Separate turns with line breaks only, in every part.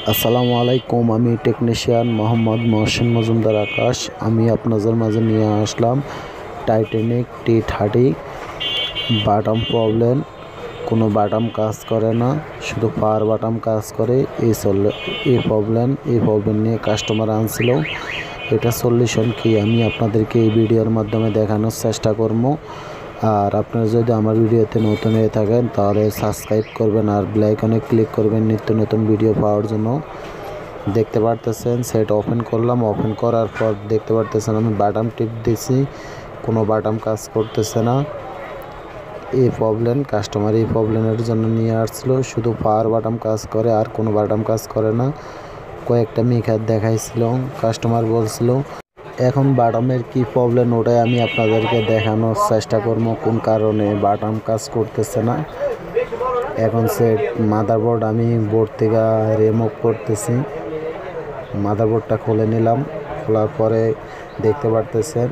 আসসালামু আলাইকুম। আমি টেকনিশিয়ান মোহাম্মদ মহসিন মজুমদার আকাশ। আমি আপনাদের মাঝে নিয়ে আসলাম টাইটানিক T30 বাটাম প্রবলেম। কোনো বাটাম কাজ করে না, শুধু পাওয়ার বাটাম কাজ করে। এই প্রবলেম নিয়ে কাস্টমার আনছিল। এটা সলিউশন কি আমি আপনাদেরকে এই ভিডিওর মাধ্যমে দেখানোর চেষ্টা করব। আর আপনারা যদি আমার ভিডিওতে নতুন হয়ে থাকেন তাহলে সাবস্ক্রাইব করবেন আর বেল আইকনে ক্লিক করবেন নিত্য নতুন ভিডিও পাওয়ার জন্য। দেখতে পারতেছেন সেট ওপেন করলাম। ওপেন করার পর দেখতে পারতেছেন আমি বাটাম টিপ দিছি, কোনো বাটাম কাজ করতেছে না। এই কাস্টমার এই প্রবলেমের জন্য নিয়ে আসছিল। শুধু পাওয়ার বাটাম কাজ করে আর কোনো বাটাম কাজ করে না। কয়েকটা মিখার দেখাইছিল, কাস্টমার বলছিল। এখন বাটামের কি প্রবলেম ওটাই আমি আপনাদেরকে দেখানোর চেষ্টা করবো, কোন কারণে বাটাম কাজ করতেছে না। এখন সেট মাদারবোর্ড আমি বোর্ড থেকে রিমুভ করতেছি। মাদারবোর্ডটা খুলে নিলাম। খোলার পরে দেখতে পারতেছেন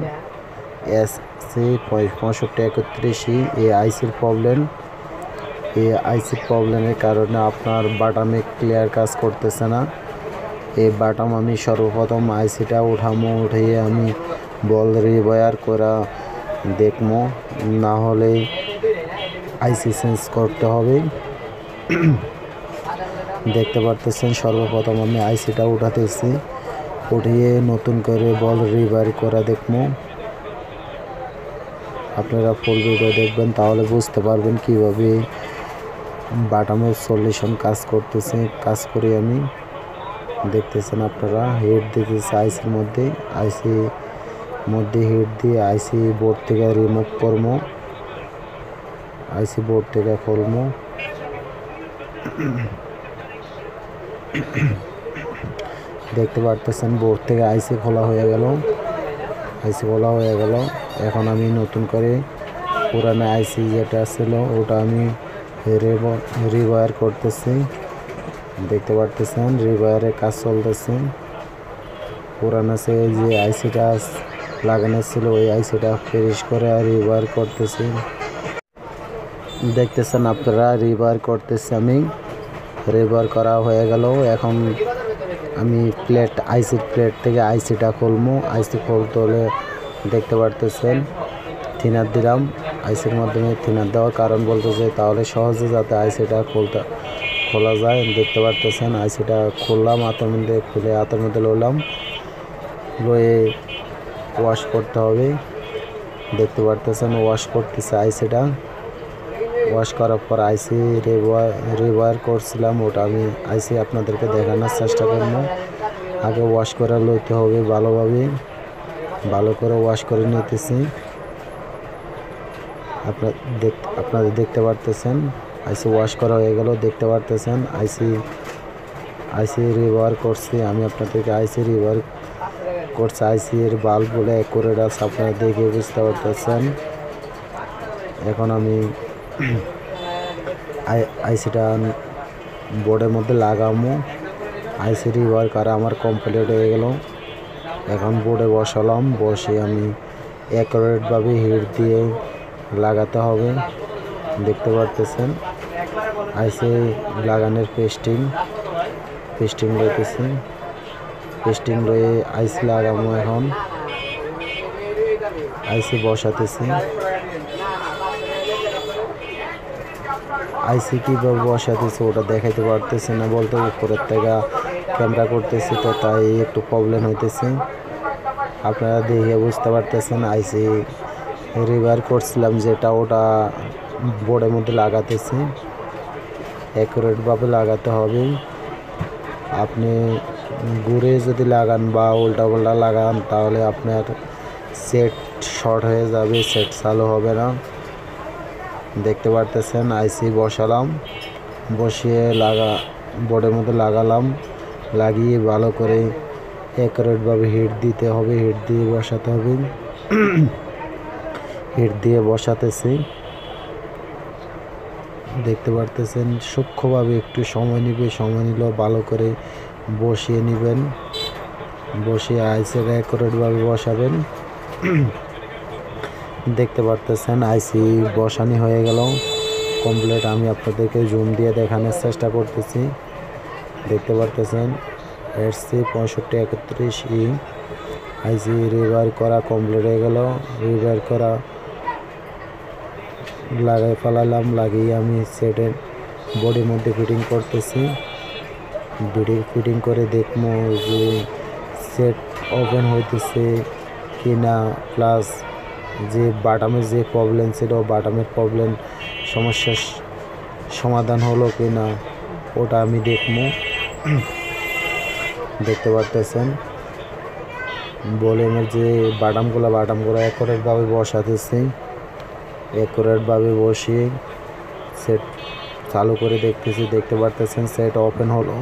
SC6531 এই আইসির প্রবলেম। এই আইসির প্রবলেমের কারণে আপনার বাটামে ক্লিয়ার কাজ করতেছে না। এই বাটাম আমি সর্বপ্রথম আইসিটা উঠিয়ে আমি বল রিওয়্যার করা দেখবো, না হলে আইসি চেঞ্জ করতে হবে। দেখতে পারতেছেন সর্বপ্রথম আমি আইসিটা উঠাতেছি, উঠিয়ে নতুন করে বল রিওয়্যার করা দেখবো। আপনারা ফুল ভিডিও দেখবেন, তাহলে বুঝতে পারবেন কিভাবে বাটামের সলিউশন কাজ করি আমি। দেখতেছেন আপনারা হিট দিতেছে আইসির মধ্যে হিট দিয়ে আইসি বোর্ড থেকে রিমুভ করবো, আইসি বোর্ড থেকে খুলবো। দেখতে পারতেছেন বোর্ড থেকে আইসি খোলা হয়ে গেল। এখন আমি নতুন করে পুরানো আইসি যেটা ছিল ওটা আমি রিওয়্যার করতেছি। দেখতে পারতেছেন রিওয়্যারের কাজ চলতেছে। পুরানো যে আইসিটা লাগানো ছিল ওই আইসিটা ফ্রেশ করে রিওয়্যার করতেছি। দেখতেছেন আপনারা রিওয়্যার করতেছি আমি। রিওয়্যার করা হয়ে গেল। এখন আমি আইসির প্লেট থেকে আইসিটা খুলবো। আইসি খুলতে হলে দেখতে পারতেছেন থিনার দিলাম। আইসির মাধ্যমে থিনার দেওয়ার কারণ বলতেছে তাহলে সহজে যাতে আইসিটা খোলা যায়। দেখতে পারতেছেন আইসিটা খুললাম, হাতের মধ্যে লয়ে ওয়াশ করতে হবে। দেখতে পারতেছেন ওয়াশ করতেছে আইসিটা। ওয়াশ করার পর আইসি রিওয়্যার করছিলাম, ওটা আমি আইসি আপনাদেরকে দেখানোর চেষ্টা করবো। আগে ওয়াশ করে লইতে হবে ভালো করে ওয়াশ করে নিতেছি। আপনারা দেখতে পারতেছেন আইসি ওয়াশ করা হয়ে গেল। দেখতে পারতেছেন আইসি রিওয়্যার করছি আমি আপনাদেরকে। আইসি রিওয়্যার করছে, আইসি এর বাল্বগুলো অ্যাকুরেট আছে আপনারা দেখে বুঝতে পারতেছেন। এখন আমি আইসিটা বোর্ডের মধ্যে লাগাবো। আইসি রিওয়্যার করা আমার কমপ্লিট হয়ে গেল। এখন বোর্ডে বসালাম, বসে আমি অ্যাকুরেটভাবে হিট দিয়ে লাগাতে হবে। দেখতে পারতেছেন আইসি লাগানোর পেস্টিং রয়েছে। পেস্টিং রয়ে আইসি লাগাবো। এখন আইসি বসাতেছি। আইসি কীভাবে বসাতেছে ওটা দেখাইতে পারতেছে না, বলতে উপরের থেকে ক্যামেরা করতেছি তো তাই একটু প্রবলেম হইতেছে। আপনারা দেখে বুঝতে পারতেছেন আইসি রিওয়্যার করছিলাম যেটা ওটা বোর্ডের মধ্যে লাগাতেছি। অ্যাকুরেটভাবে লাগাতে হবে। আপনি ঘুরে যদি লাগান বা উল্টা লাগান তাহলে আপনার সেট শর্ট হয়ে যাবে, সেট চালু হবে না। দেখতে পারতেছেন আইসি বসালাম, বসিয়ে বোর্ডের মধ্যে লাগালাম। লাগিয়ে ভালো করে অ্যাকুরেটভাবে হিট দিতে হবে, হিট দিয়ে বসাতে হবে। হিট দিয়ে বসাতেছি। দেখতে পারতেছেন সূক্ষ্মভাবে একটু সময় নিলেও ভালো করে বসিয়ে নেবেন। বসিয়ে আইসিটা অ্যাকুরেটভাবে বসাবেন। দেখতে পারতেছেন আইসি বসানি হয়ে গেল কমপ্লিট। আমি আপনাদেরকে জুম দিয়ে দেখানোর চেষ্টা করতেছি। দেখতে পারতেছেন এসসি 6531E আইসি রিওয়ার করা কমপ্লিট হয়ে গেল। রিওয়ার করা লাগাই ফেলালাম, লাগিয়ে আমি সেটের বডির মধ্যে ফিটিং করতেছি। ফিটিং করে দেখবো যে সেট ওপেন হইতেছে কি না, প্লাস যে বাটামের যে প্রবলেম ছিল বাটামের প্রবলেম সমস্যার সমাধান হলো কি না ওটা আমি দেখবো। দেখতে পারতেছেন ভলিউমের যে বাটামগুলো অ্যাকুরেটভাবে বসাতেছি। অ্যাকুরেটভাবে বসিয়ে সেট চালু করে দেখতেছি। দেখতে পারতেছেন সেট ওপেন হলো,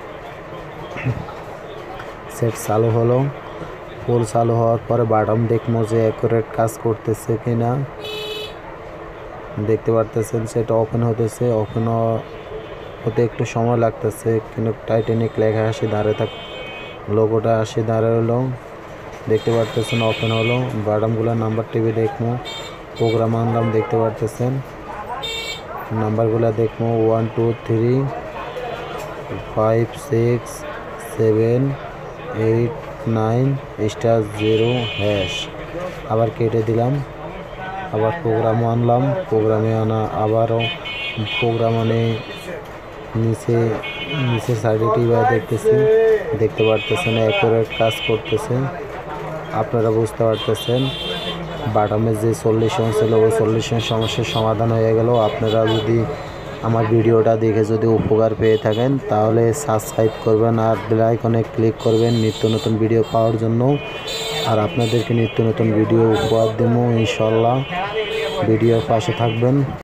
সেট চালু হলো। ফুল চালু হওয়ার পরে বাটাম দেখবো যে অ্যাকুরেট কাজ করতেছে কিনা। দেখতে পারতেছেন সেটা ওপেন হতেছে। ওপেন হতে একটু সময় লাগতেছে, কিন্তু টাইটানিক লেখা আসে দাঁড়িয়ে লোগোটা আসে দাঁড়ালো। দেখতে পারতেছেন ওপেন হলো। বাটামগুলো নাম্বার টিভি দেখবো, প্রোগ্রাম আনলাম। দেখতে পারতেছেন নাম্বারগুলো দেখবো 1 2 3 5 6 7 8 9 *0#। আবার কেটে দিলাম, আবার প্রোগ্রাম আনলাম। প্রোগ্রামে আনা আবারও প্রোগ্রাম আনে নিচে সাইডে টিভি দেখতেছি। দেখতে পারতেছেন অ্যাকুরেট কাজ করতেছে। আপনারা বুঝতে পারতেছেন বাটামের যে সলিউশন ছিল ওই সলিউশন সমস্যার সমাধান হয়ে গেল। আপনারা যদি আমার ভিডিওটা দেখে যদি উপকার পেয়ে থাকেন তাহলে সাবস্ক্রাইব করবেন আর বেল আইকনে ক্লিক করবেন নিত্য নতুন ভিডিও পাওয়ার জন্য। আর আপনাদেরকে নিত্য নতুন ভিডিও উপহার দেবো ইনশাল্লাহ। ভিডিওর পাশে থাকবেন।